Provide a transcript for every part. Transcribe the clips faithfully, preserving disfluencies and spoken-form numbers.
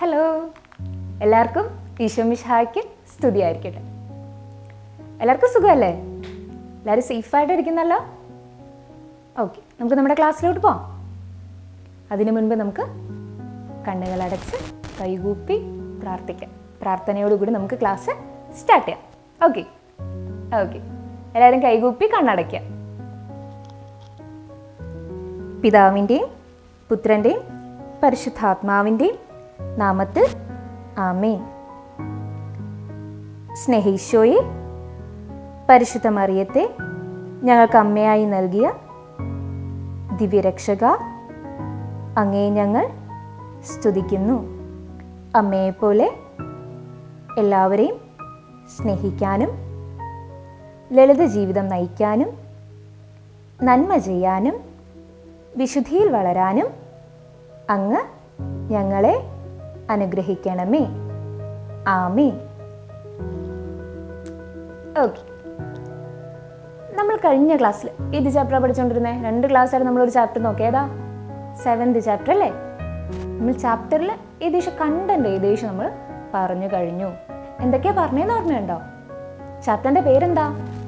Hello, എല്ലാവർക്കും ഈശോ മിശിഹായ്ക്ക് സ്തുതിയായിരിക്കട്ടെ. എല്ലാവർക്കും സുഖമല്ലേ? എല്ലാവരും സേഫായിട്ട് ഇരിക്കുന്നല്ലോ? ഓക്കെ, നമുക്ക് നമ്മുടെ ക്ലാസ്സിലോട്ട് പോവാം. അതിനു മുൻപ് നമുക്ക് കണ്ണുകളടച്ച് കൈകൂപ്പി പ്രാർത്ഥിക്കാം. പ്രാർത്ഥനയോടുകൂടി നമുക്ക് ക്ലാസ് സ്റ്റാർട്ട് ചെയ്യാം. ഓക്കെ ഓക്കെ എല്ലാവരും കൈകൂപ്പി കണ്ണടയ്ക്കാം. പിതാവിൻ്റെയും പുത്രൻ്റെയും പരിശുദ്ധാത്മാവിൻ്റെയും നാമത്തിൽ ആമേൻ. സ്നേഹീശോയെ, പരിശുദ്ധ മറിയത്തെ ഞങ്ങൾക്ക് അമ്മയായി നൽകിയ ദിവ്യരക്ഷക, അങ്ങയെ ഞങ്ങൾ സ്തുതിക്കുന്നു. അമ്മയെപ്പോലെ എല്ലാവരെയും സ്നേഹിക്കാനും ലളിത ജീവിതം നയിക്കാനും നന്മ ചെയ്യാനും വിശുദ്ധിയിൽ വളരാനും അങ്ങ് ഞങ്ങളെ അനുഗ്രഹിക്കണമേ. ആമേൻ. ഓക്കെ, നമ്മൾ കഴിഞ്ഞ ക്ലാസ്സിൽ ഏത് ചാപ്റ്ററാണ് പഠിച്ചുകൊണ്ടിരുന്നത്? രണ്ട് ക്ലാസ്സായിട്ട് നമ്മളൊരു ചാപ്റ്റർ നോക്കി. ഏതാ? സെവൻത് ചാപ്റ്റർ അല്ലേ? നമ്മൾ ചാപ്റ്ററിൽ ഏകദേശം കണ്ടന്റ് ഏകദേശം നമ്മൾ പറഞ്ഞു കഴിഞ്ഞു. എന്തൊക്കെയാ പറഞ്ഞതെന്ന് ഓർമ്മയുണ്ടോ? ചാപ്റ്ററിന്റെ പേരെന്താ?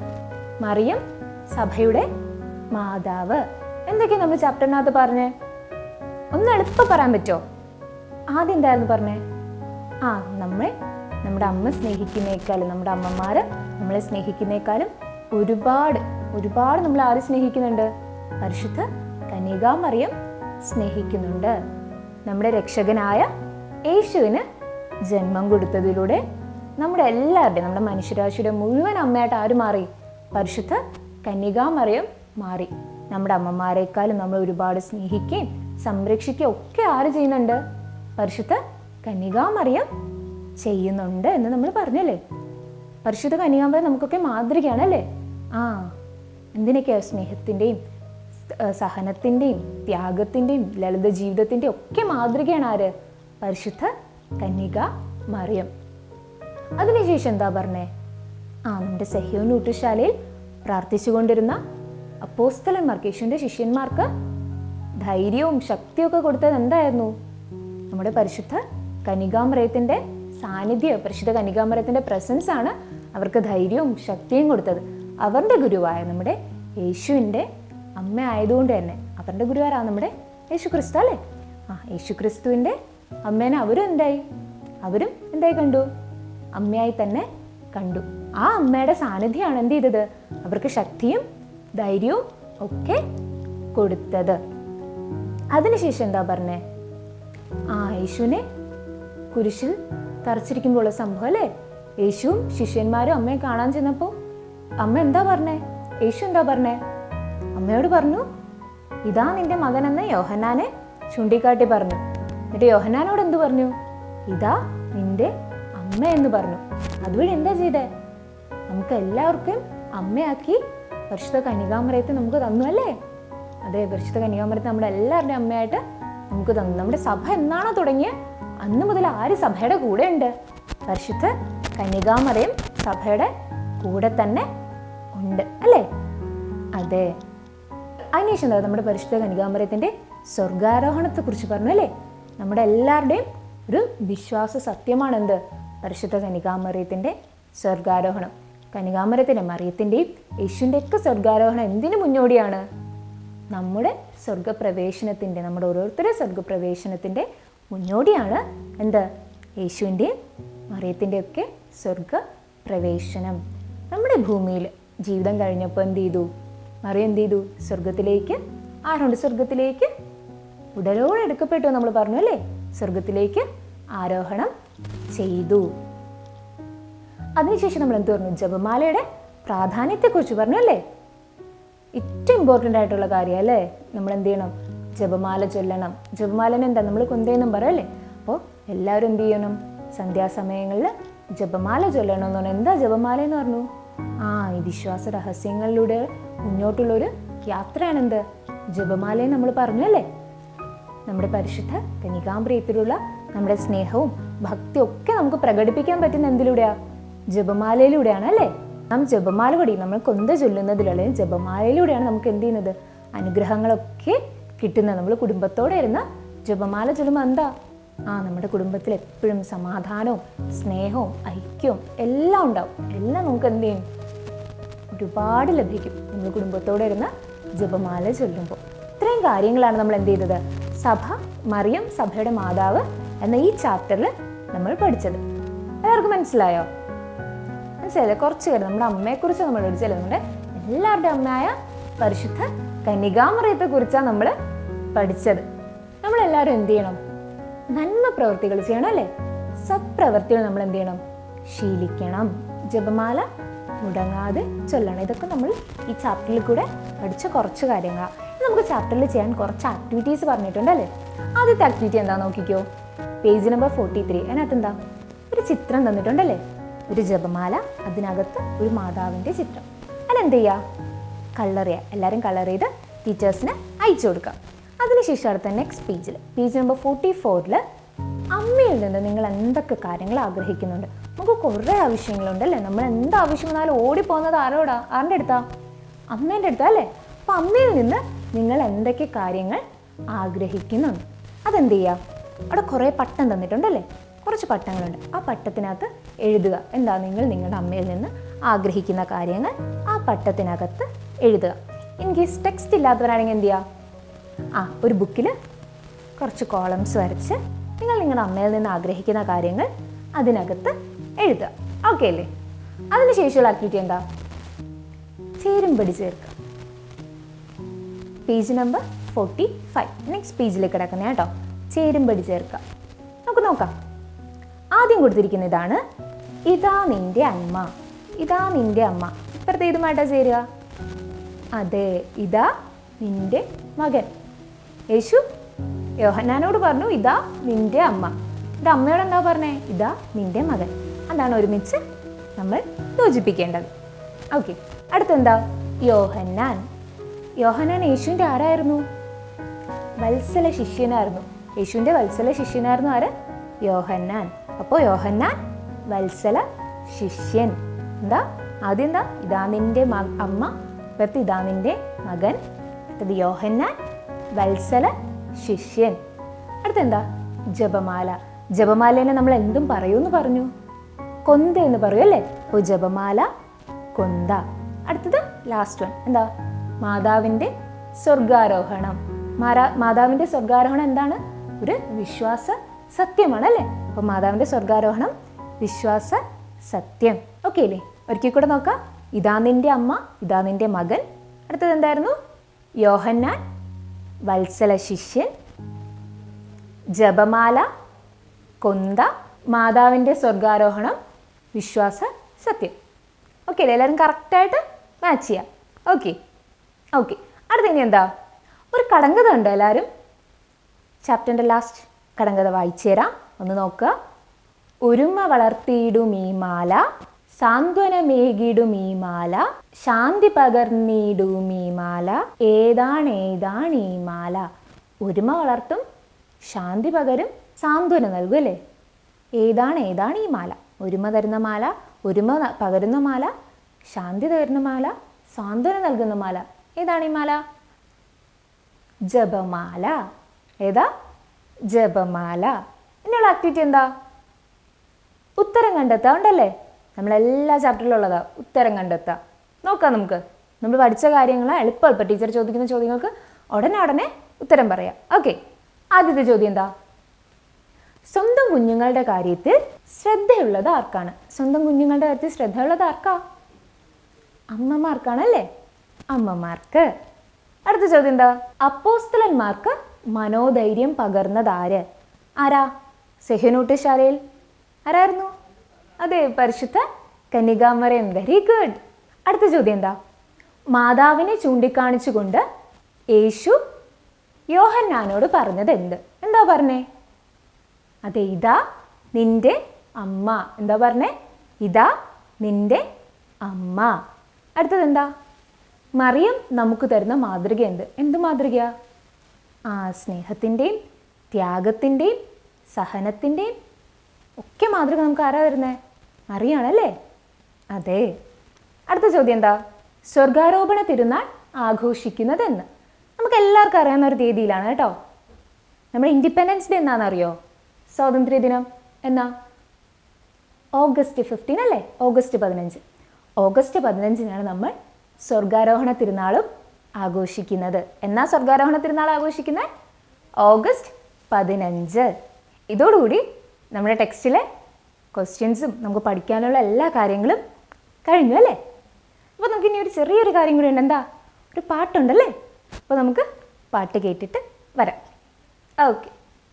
മറിയം സഭയുടെ മാതാവ്. എന്തൊക്കെയാ നമ്മൾ ചാപ്റ്ററിനകത്ത് പറഞ്ഞേ? ഒന്ന് എളുപ്പം പറയാൻ പറ്റുമോ? ആദ്യം എന്തായിരുന്നു പറഞ്ഞേ? ആ നമ്മളെ നമ്മുടെ അമ്മ സ്നേഹിക്കുന്നേക്കാളും നമ്മുടെ അമ്മമാർ നമ്മളെ സ്നേഹിക്കുന്നേക്കാളും ഒരുപാട് ഒരുപാട് നമ്മൾ ആര് സ്നേഹിക്കുന്നുണ്ട്? പരിശുദ്ധ കന്യകാമറിയം സ്നേഹിക്കുന്നുണ്ട്. നമ്മുടെ രക്ഷകനായ യേശുവിന് ജന്മം കൊടുത്തതിലൂടെ നമ്മുടെ എല്ലാവരുടെയും നമ്മുടെ മനുഷ്യരാശിയുടെ മുഴുവൻ അമ്മയായിട്ട് ആര് മാറി? പരിശുദ്ധ കന്യകാമറിയം മാറി. നമ്മുടെ അമ്മമാരെക്കാളും നമ്മൾ ഒരുപാട് സ്നേഹിക്കുകയും സംരക്ഷിക്കുകയും ഒക്കെ ആര് ചെയ്യുന്നുണ്ട്? പരിശുദ്ധ കന്യകാമറിയം ചെയ്യുന്നുണ്ട് എന്ന് നമ്മൾ പറഞ്ഞല്ലേ? പരിശുദ്ധ കന്യകാമറിയം നമുക്കൊക്കെ മാതൃകയാണല്ലേ? ആ എന്തിനൊക്കെയാ? സ്നേഹത്തിൻ്റെയും സഹനത്തിൻ്റെയും ത്യാഗത്തിൻ്റെയും ലളിത ജീവിതത്തിൻ്റെയും ഒക്കെ മാതൃകയാണ് ആര്? പരിശുദ്ധ കന്യകാമറിയം. അതിനുശേഷം എന്താ പറഞ്ഞേ? ആ നമ്മുടെ സെഹ്യോൻ ഊട്ടുശാലയിൽ പ്രാർത്ഥിച്ചുകൊണ്ടിരുന്ന അപ്പോസ്തലന്മാർക്ക്, യേശുവിൻ്റെ ശിഷ്യന്മാർക്ക് ധൈര്യവും ശക്തിയും ഒക്കെ കൊടുത്തത് എന്തായിരുന്നു? നമ്മുടെ പരിശുദ്ധ കന്യകാമറിയത്തിൻ്റെ സാന്നിധ്യം, പരിശുദ്ധ കന്യകാമറിയത്തിൻ്റെ പ്രസൻസ് ആണ് അവർക്ക് ധൈര്യവും ശക്തിയും കൊടുത്തത്. അവരുടെ ഗുരുവായ നമ്മുടെ യേശുവിൻ്റെ അമ്മ ആയതുകൊണ്ട് തന്നെ അവരുടെ ഗുരുവാരാണ് നമ്മുടെ യേശു ക്രിസ്തു അല്ലേ? ആ യേശു ക്രിസ്തുവിൻ്റെ അമ്മേനെ അവരും എന്തായി? അവരും എന്തായി കണ്ടു? അമ്മയായി തന്നെ കണ്ടു. ആ അമ്മയുടെ സാന്നിധ്യമാണ് എന്ത് ചെയ്തത്? അവർക്ക് ശക്തിയും ധൈര്യവും ഒക്കെ കൊടുത്തത്. അതിനുശേഷം എന്താ പറഞ്ഞേ? ആ യേശുവിനെ കുരിശിൽ തറച്ചിരിക്കുമ്പോൾ ഉള്ള സംഭവം അല്ലേ? യേശുവും ശിഷ്യന്മാരും അമ്മയെ കാണാൻ ചെന്നപ്പോൾ അമ്മ എന്താ പറഞ്ഞേ? യേശു എന്താ പറഞ്ഞേ? അമ്മയോട് പറഞ്ഞു, ഇതാ നിന്റെ മകനെന്ന് യോഹന്നാനെ ചൂണ്ടിക്കാട്ടി പറഞ്ഞു. എന്നിട്ട് യോഹന്നാനോട് എന്ത് പറഞ്ഞു? ഇതാ നിന്റെ അമ്മ എന്ന് പറഞ്ഞു. അതുവഴി എന്താ ചെയ്തേ? നമുക്ക് എല്ലാവർക്കും അമ്മയാക്കി പരിശുദ്ധ കന്യകാമറിയത്തെ നമുക്ക് തന്നു അല്ലേ? അതെ, പരിശുദ്ധ കന്യകാമറിയത്തെ നമ്മുടെ എല്ലാവരുടെയും അമ്മയായിട്ട് നമുക്ക് തന്നു. നമ്മുടെ സഭ എന്നാണോ തുടങ്ങിയത് അന്ന് മുതൽ ആര് സഭയുടെ കൂടെ ഉണ്ട്? പരിശുദ്ധ കന്യകാമറിയം സഭയുടെ കൂടെ തന്നെ ഉണ്ട് അല്ലേ? അതെ. അതിനുശേഷം എന്താ? നമ്മുടെ പരിശുദ്ധ കന്യകാമറിയത്തിൻ്റെ സ്വർഗാരോഹണത്തെ കുറിച്ച് പറഞ്ഞു അല്ലേ? നമ്മുടെ എല്ലാവരുടെയും ഒരു വിശ്വാസ സത്യമാണ് എന്ത്? പരിശുദ്ധ കന്യകാമറിയത്തിൻ്റെ സ്വർഗാരോഹണം. കന്യകാമറിയത്തിൻ്റെ, മറിയത്തിൻ്റെയും യേശുവിൻ്റെ ഒക്കെ സ്വർഗാരോഹണം എന്തിനു മുന്നോടിയാണ്? നമ്മുടെ സ്വർഗപ്രവേശനത്തിൻ്റെ, നമ്മുടെ ഓരോരുത്തരുടെ സ്വർഗപ്രവേശനത്തിൻ്റെ മുന്നോടിയാണ് എന്ത്? യേശുവിൻ്റെയും മറിയത്തിൻ്റെയൊക്കെ സ്വർഗപ്രവേശനം. നമ്മുടെ ഭൂമിയിൽ ജീവിതം കഴിഞ്ഞപ്പോൾ എന്ത് ചെയ്തു? മറിയം എന്ത് ചെയ്തു? സ്വർഗത്തിലേക്ക്, ആരോണ്ട് സ്വർഗത്തിലേക്ക് ഉടലോടെ എടുക്കപ്പെട്ടു നമ്മൾ പറഞ്ഞു അല്ലേ? സ്വർഗത്തിലേക്ക് ആരോഹണം ചെയ്തു. അതിനുശേഷം നമ്മൾ എന്ത് പറഞ്ഞു? ജപമാലയുടെ പ്രാധാന്യത്തെക്കുറിച്ച് പറഞ്ഞു അല്ലേ? ഏറ്റവും ഇമ്പോർട്ടൻ്റ് ആയിട്ടുള്ള കാര്യം അല്ലേ? നമ്മൾ എന്ത് ചെയ്യണം? ജപമാല ചൊല്ലണം. ജപമാലനെ എന്താ? നമ്മൾ കൊന്തയെന്നും പറയല്ലേ? അപ്പോൾ എല്ലാവരും എന്ത് ചെയ്യണം? സന്ധ്യാസമയങ്ങളിൽ ജപമാല ചൊല്ലണം എന്ന് പറഞ്ഞു. എന്താ ജപമാല എന്ന് പറഞ്ഞു? ആ ഈ വിശ്വാസ രഹസ്യങ്ങളിലൂടെ മുന്നോട്ടുള്ളൊരു യാത്രയാണെന്ത്? ജപമാലയെ നമ്മൾ പറഞ്ഞു അല്ലേ? നമ്മുടെ പരിശുദ്ധ കന്യകാമറിയത്തിലുള്ള നമ്മുടെ സ്നേഹവും ഭക്തിയും ഒക്കെ നമുക്ക് പ്രകടിപ്പിക്കാൻ പറ്റുന്ന എന്തിലൂടെയാ? ജപമാലയിലൂടെയാണ് അല്ലേ? നാം ജപമാല വഴി നമ്മൾ കൊന്ത ചൊല്ലുന്നതിലുള്ള ജപമാലയിലൂടെയാണ് നമുക്ക് എന്ത് ചെയ്യുന്നത്? അനുഗ്രഹങ്ങളൊക്കെ കിട്ടുന്നത്. നമ്മൾ കുടുംബത്തോടെ ഇരുന്ന ജപമാല ചൊല്ലുമ്പോൾ എന്താ? ആ നമ്മുടെ കുടുംബത്തിൽ എപ്പോഴും സമാധാനവും സ്നേഹവും ഐക്യവും എല്ലാം ഉണ്ടാവും. എല്ലാം നമുക്ക് എന്ത് ചെയ്യും? ഒരുപാട് ലഭിക്കും നമ്മൾ കുടുംബത്തോടെ ഇരുന്ന് ജപമാല ചൊല്ലുമ്പോൾ. ഇത്രയും കാര്യങ്ങളാണ് നമ്മൾ എന്ത് ചെയ്തത്? സഭ, മറിയം സഭയുടെ മാതാവ് എന്ന ഈ ചാപ്റ്ററിൽ നമ്മൾ പഠിച്ചത്. എല്ലാവർക്കും മനസ്സിലായോ? മനസ്സിലായില്ലേ? കുറച്ച് കാര്യം നമ്മുടെ അമ്മയെക്കുറിച്ച് നമ്മൾ പഠിച്ചല്ലേ. നമ്മുടെ എല്ലാവരുടെ അമ്മയായ പരിശുദ്ധ കന്യകാമറിയത്തെ കുറിച്ചാണ് നമ്മൾ പഠിച്ചത്. നമ്മളെല്ലാവരും എന്ത് ചെയ്യണം? നന്മ പ്രവൃത്തികൾ ചെയ്യണം അല്ലേ? സത്പ്രവൃത്തികൾ നമ്മൾ എന്ത് ചെയ്യണം? ശീലിക്കണം. ജപമാല മുടങ്ങാതെ ചൊല്ലണം. ഇതൊക്കെ നമ്മൾ ഈ ചാപ്റ്ററിൽ കൂടെ പഠിച്ച കുറച്ച് കാര്യങ്ങളാണ്. നമുക്ക് ചാപ്റ്ററിൽ ചെയ്യാൻ കുറച്ച് ആക്ടിവിറ്റീസ് പറഞ്ഞിട്ടുണ്ടല്ലേ. ആദ്യത്തെ ആക്ടിവിറ്റി എന്താ നോക്കിക്കോ. Page number forty three. അതിനകത്ത് എന്താ? ഒരു ചിത്രം തന്നിട്ടുണ്ടല്ലേ. ഒരു ജപമാല, അതിനകത്ത് ഒരു മാതാവിൻ്റെ ചിത്രം. അതിനെന്ത് ചെയ്യുക? കളർ ചെയ്യുക. എല്ലാവരും കളർ ചെയ്ത് ടീച്ചേഴ്സിന് അയച്ചു കൊടുക്കുക. അതിനുശേഷം അടുത്ത നെക്സ്റ്റ് പേജിൽ, പേജ് നമ്പർ ഫോർട്ടി ഫോറിൽ അമ്മയിൽ നിന്ന് നിങ്ങൾ എന്തൊക്കെ കാര്യങ്ങൾ ആഗ്രഹിക്കുന്നുണ്ട്. നമുക്ക് കുറേ ആവശ്യങ്ങളുണ്ടല്ലേ. നമ്മൾ എന്ത് ആവശ്യം വന്നാലും ഓടിപ്പോകുന്നത് ആരോടാ? ആരുടെ അടുത്താ? അമ്മേൻ്റെ അടുത്താ അല്ലേ. അപ്പം അമ്മയിൽ നിന്ന് നിങ്ങൾ എന്തൊക്കെ കാര്യങ്ങൾ ആഗ്രഹിക്കുന്നുണ്ട് അതെന്ത് ചെയ്യുക? അവിടെ കുറേ പട്ടം തന്നിട്ടുണ്ടല്ലേ. കുറച്ച് പട്ടങ്ങളുണ്ട്. ആ പട്ടത്തിനകത്ത് എഴുതുക. എന്താ നിങ്ങൾ നിങ്ങളുടെ അമ്മയിൽ നിന്ന് ആഗ്രഹിക്കുന്ന കാര്യങ്ങൾ ആ പട്ടത്തിനകത്ത് എഴുതുക. ഇൻ കേസ് ടെക്സ്റ്റ് ഇല്ലാത്തവരാണെങ്കിൽ എന്ത് ചെയ്യുക? ആ ഒരു ബുക്കിൽ കുറച്ച് കോളംസ് വരച്ച് നിങ്ങൾ നിങ്ങളുടെ അമ്മയിൽ നിന്ന് ആഗ്രഹിക്കുന്ന കാര്യങ്ങൾ അതിനകത്ത് എഴുതുക. ഓക്കെ അല്ലേ? അതിനുശേഷമുള്ള ആക്ടിവിറ്റി എന്താ? ചേരുംപടി ചേർക്കുക. Page number forty five. Next പേജിൽ കിടക്കുന്ന കേട്ടോ. ചേരുംപടി ചേർക്കുക. നമുക്ക് നോക്കാം. ആദ്യം കൊടുത്തിരിക്കുന്ന ഇതാണ്. ഇതാ നിന്റെ അമ്മ. ഇതാ നിന്റെ അമ്മ. ഇപ്പുറത്തെ ഇതുമായിട്ടാ ചേരുക. അതെ, ഇതാ നിന്റെ മകൻ. യേശു യോഹന്നാനോട് പറഞ്ഞു ഇതാ നിന്റെ അമ്മ. ഇത് അമ്മയോട് എന്താ പറഞ്ഞേ? ഇതാ നിന്റെ മകൻ. അതാണ് ഒരുമിച്ച് നമ്മൾ യോജിപ്പിക്കേണ്ടത്. ഓക്കെ, അടുത്തെന്താ? യോഹന്നാൻ. യോഹന്നാൻ യേശുവിൻ്റെ ആരായിരുന്നു? വത്സല ശിഷ്യനായിരുന്നു. യേശുവിൻ്റെ വത്സല ശിഷ്യനായിരുന്നു ആര്? യോഹന്നാൻ. അപ്പോൾ യോഹന്നാൻ വത്സല ശിഷ്യൻ. എന്താ ആദ്യം? എന്താ? ഇതാ നിന്റെ അമ്മ. ഇപ്പുറത്ത് ഇതാ നിന്റെ മകൻ. അടുത്തത് യോഹന്നാൻ വത്സല ശിഷ്യൻ. അടുത്തെന്താ? ജപമാല. ജപമാലേനെ നമ്മൾ എന്തും പറയൂന്ന് പറഞ്ഞു? കൊന്ത എന്ന് പറയൂ അല്ലേ. അപ്പോൾ ജപമാല കൊന്ത. അടുത്തത് ലാസ്റ്റ് വൺ എന്താ? മാതാവിൻ്റെ സ്വർഗാരോഹണം. മാതാ മാതാവിൻ്റെ സ്വർഗാരോഹണം എന്താണ്? ഒരു വിശ്വാസ സത്യമാണ് അല്ലേ. അപ്പോൾ മാതാവിൻ്റെ സ്വർഗാരോഹണം വിശ്വാസ സത്യം. ഓക്കെ അല്ലേ? ഒരിക്കൽ കൂടെ നോക്കാം. ഇതാ നിന്റെ അമ്മ, ഇതാ നിന്റെ മകൻ. അടുത്തത് എന്തായിരുന്നു? യോഹന്നാൻ വത്സല ശിഷ്യൻ, ജപമാല കൊന്ത, മാതാവിൻ്റെ സ്വർഗാരോഹണം വിശ്വാസ സത്യം. ഓക്കെ അല്ലേ? എല്ലാവരും കറക്റ്റായിട്ട് മാച്ച് ചെയ്യാം. ഓക്കെ ഓക്കെ അടുത്ത ഇനി എന്താ? ഒരു കടങ്കഥ ഉണ്ട്. എല്ലാവരും ചാപ്റ്ററിൻ്റെ ലാസ്റ്റ് കടങ്കഥ വായിച്ചു തരാം. ഒന്ന് നോക്കുക. ഒരുമ വളർത്തിയിടും ഈ മാല, സാന്ത്വനമേകിടും ഈ മാല, ശാന്തി പകർന്നിടും ഈ മാല, ഏതാണ് ഏതാണ് ഈ മാല. ഒരുമ വളർത്തും, ശാന്തി പകരും, സാന്ത്വനം നൽകും അല്ലേ. ഏതാണ് ഏതാണ് ഈ മാല? ഒരുമ തരുന്ന മാല, ഒരുമ പകരുന്ന മാല, ശാന്തി തരുന്ന മാല, സാന്ത്വനം നൽകുന്ന മാല. ഏതാണ് ഈ മാല? ജപമാല. ഏതാ? ജപമാല. ഇനിയുള്ള ആക്ടിവിറ്റി എന്താ? ഉത്തരം കണ്ടെത്തുക. ഉണ്ടല്ലേ, നമ്മളെല്ലാ ചാപ്റ്ററിലുള്ളതാ ഉത്തരം കണ്ടെത്തുക. നോക്കാം നമുക്ക്. നമ്മൾ പഠിച്ച കാര്യങ്ങൾ എളുപ്പം എളുപ്പം ടീച്ചർ ചോദിക്കുന്ന ചോദ്യങ്ങൾക്ക് ഉടനെ ഉടനെ ഉത്തരം പറയാം. ഓക്കെ, ആദ്യത്തെ ചോദ്യം എന്താ? സ്വന്തം കുഞ്ഞുങ്ങളുടെ കാര്യത്തിൽ ശ്രദ്ധയുള്ളത് ആർക്കാണ്? സ്വന്തം കുഞ്ഞുങ്ങളുടെ കാര്യത്തിൽ ശ്രദ്ധയുള്ളത് ആർക്കാ? അമ്മമാർക്കാണല്ലേ, അമ്മമാർക്ക്. അടുത്ത ചോദ്യം എന്താ? അപ്പോസ്തലന്മാർക്ക് മനോധൈര്യം പകർന്നത് ആര്? ആരാ? സെഹനൂട്ടുശാലയിൽ ആരായിരുന്നു? അതെ, പരിശുദ്ധ കന്യകാമറിയം. Very good. അടുത്ത ചോദ്യം എന്താ? മാതാവിനെ ചൂണ്ടിക്കാണിച്ചുകൊണ്ട് യേശു യോഹന്നാനോട് പറഞ്ഞത് എന്ത്? എന്താ പറഞ്ഞേ? അതെ, ഇതാ നിന്റെ അമ്മ. എന്താ പറഞ്ഞേ? ഇതാ നിന്റെ അമ്മ. അടുത്തത് എന്താ? മറിയം നമുക്ക് തരുന്ന മാതൃക എന്ത്? എന്ത് മാതൃകയാ? ആ, സ്നേഹത്തിൻ്റെയും ത്യാഗത്തിൻ്റെയും സഹനത്തിൻ്റെയും ഒക്കെ മാതൃക നമുക്ക് ആരാ തരുന്നത്? മറിയാണല്ലേ. അതെ. അടുത്ത ചോദ്യം എന്താ? സ്വർഗാരോപണ തിരുനാൾ ആഘോഷിക്കുന്നത് എന്ന്. നമുക്ക് എല്ലാവർക്കും അറിയാവുന്ന ഒരു തീയതിയിലാണ് കേട്ടോ. നമ്മുടെ ഇൻഡിപെൻഡൻസ് ഡേ എന്താണെന്നറിയോ? സ്വാതന്ത്ര്യ ദിനം? എന്നാ? ഓഗസ്റ്റ് ഫിഫ്റ്റീൻ അല്ലേ? ഓഗസ്റ്റ് പതിനഞ്ച്. ഓഗസ്റ്റ് പതിനഞ്ചിനാണ് നമ്മൾ സ്വർഗാരോഹണ തിരുനാളും ആഘോഷിക്കുന്നത്. എന്നാ സ്വർഗാരോഹണ തിരുനാൾ ആഘോഷിക്കുന്നത്? ഓഗസ്റ്റ് പതിനഞ്ച്. ഇതോടുകൂടി നമ്മുടെ ടെക്സ്റ്റിലെ ക്വസ്റ്റ്യൻസും നമുക്ക് പഠിക്കാനുള്ള എല്ലാ കാര്യങ്ങളും കഴിഞ്ഞു അല്ലേ? അപ്പോൾ നമുക്ക് ഇനി ഒരു ചെറിയൊരു കാര്യം കൂടി ഉണ്ട്. എന്താ? ഒരു പാട്ടുണ്ടല്ലേ? അപ്പോൾ നമുക്ക് പാട്ട് കേട്ടിട്ട് വരാം. ഓക്കെ.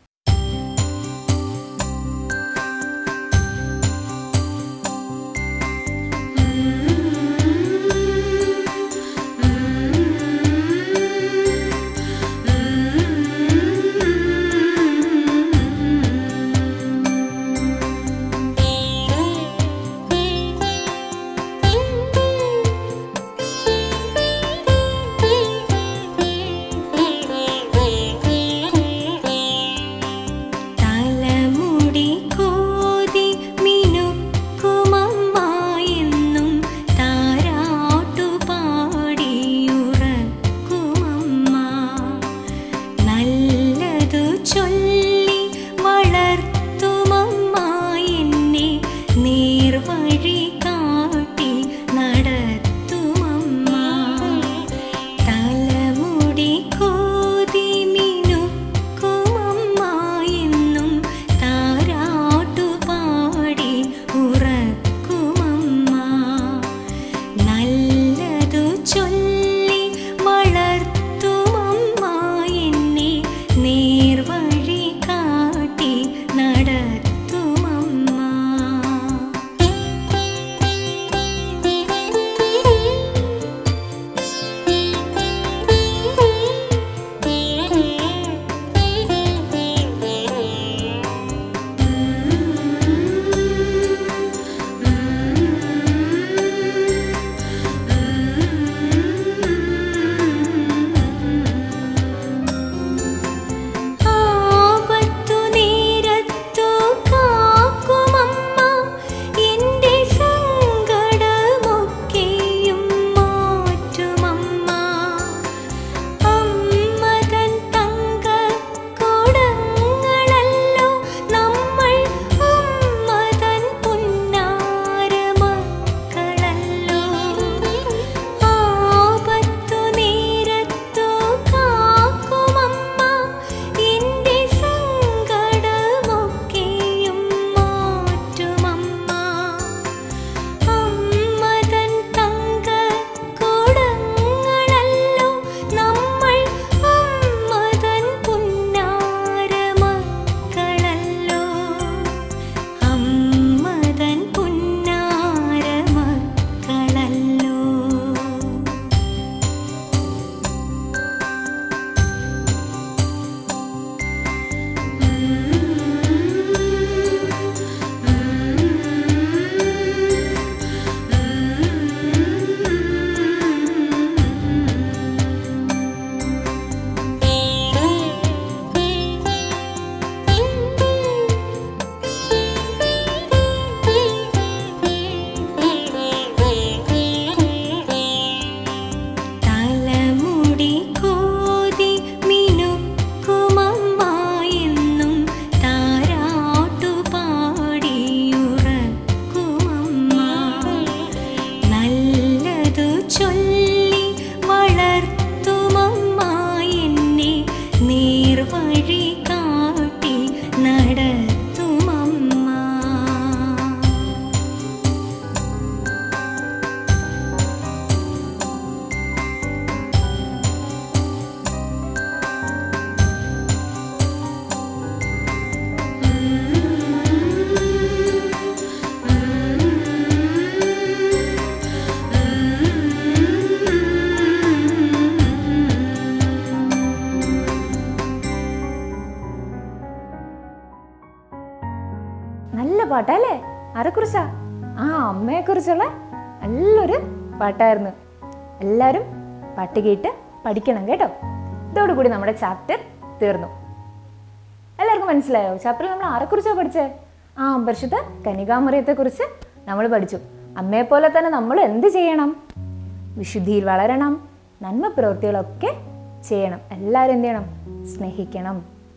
പാട്ടല്ലേ? ആരെക്കുറിച്ചാ? ആ അമ്മയെക്കുറിച്ചുള്ള നല്ലൊരു പാട്ടായിരുന്നു. എല്ലാവരും പാട്ട് കേട്ട് പഠിക്കണം കേട്ടോ. ഇതോടുകൂടി നമ്മുടെ ചാപ്റ്റർ തീർന്നു. എല്ലാവർക്കും മനസ്സിലായോ? ചാപ്റ്ററിൽ നമ്മൾ ആരെക്കുറിച്ചാണ് പഠിച്ചത്? ആ പരിശുദ്ധ കന്യകാമറിയത്തെക്കുറിച്ച് നമ്മൾ പഠിച്ചു. അമ്മയെപ്പോലെ തന്നെ നമ്മൾ എന്ത് ചെയ്യണം? വിശുദ്ധിയിൽ വളരണം, നന്മ പ്രവൃത്തികളൊക്കെ ചെയ്യണം. എല്ലാവരും എന്ത് ചെയ്യണം? സ്നേഹിക്കണം.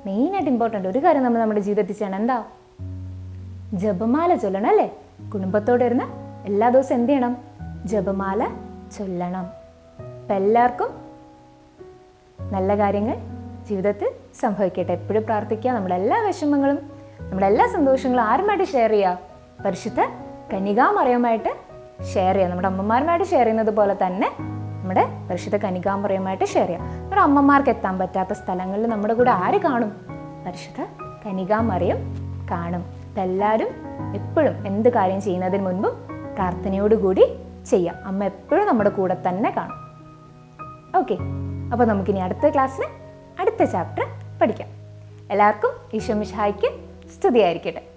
മെയിനായിട്ട് ഇമ്പോർട്ടൻ്റ് ഒരു കാര്യം നമ്മൾ നമ്മുടെ ജീവിതത്തിൽ ചെയ്യണം. എന്താ? ജപമാല ചൊല്ലണം അല്ലേ? കുടുംബത്തോടെ ഇരുന്ന് എല്ലാ ദിവസവും എന്ത് ചെയ്യണം? ജപമാല ചൊല്ലണം. അപ്പം എല്ലാവർക്കും നല്ല കാര്യങ്ങൾ ജീവിതത്തിൽ സംഭവിക്കട്ടെ. എപ്പോഴും പ്രാർത്ഥിക്കുക. നമ്മുടെ എല്ലാ വിഷമങ്ങളും നമ്മുടെ എല്ലാ സന്തോഷങ്ങളും ആരുമായിട്ട് ഷെയർ ചെയ്യുക? പരിശുദ്ധ കന്യകാമറിയവുമായിട്ട് ഷെയർ ചെയ്യുക. നമ്മുടെ അമ്മമാരുമായിട്ട് ഷെയർ ചെയ്യുന്നത് പോലെ തന്നെ നമ്മുടെ പരിശുദ്ധ കന്യകാമറിയവുമായിട്ട് ഷെയർ ചെയ്യുക. നമ്മുടെ അമ്മമാർക്ക് എത്താൻ പറ്റാത്ത സ്ഥലങ്ങളിൽ നമ്മുടെ കൂടെ ആര് കാണും? പരിശുദ്ധ കന്യകാമറിയം കാണും. അപ്പം എല്ലാവരും എപ്പോഴും എന്ത് കാര്യം ചെയ്യുന്നതിന് മുൻപും പ്രാർത്ഥനയോടുകൂടി ചെയ്യാം. അമ്മ എപ്പോഴും നമ്മുടെ കൂടെ തന്നെ കാണും. ഓക്കെ, അപ്പോൾ നമുക്കിനി അടുത്ത ക്ലാസ്സിന് അടുത്ത ചാപ്റ്റർ പഠിക്കാം. എല്ലാവർക്കും ഈശോ മിശിഹായ്ക്ക് സ്തുതിയായിരിക്കട്ടെ.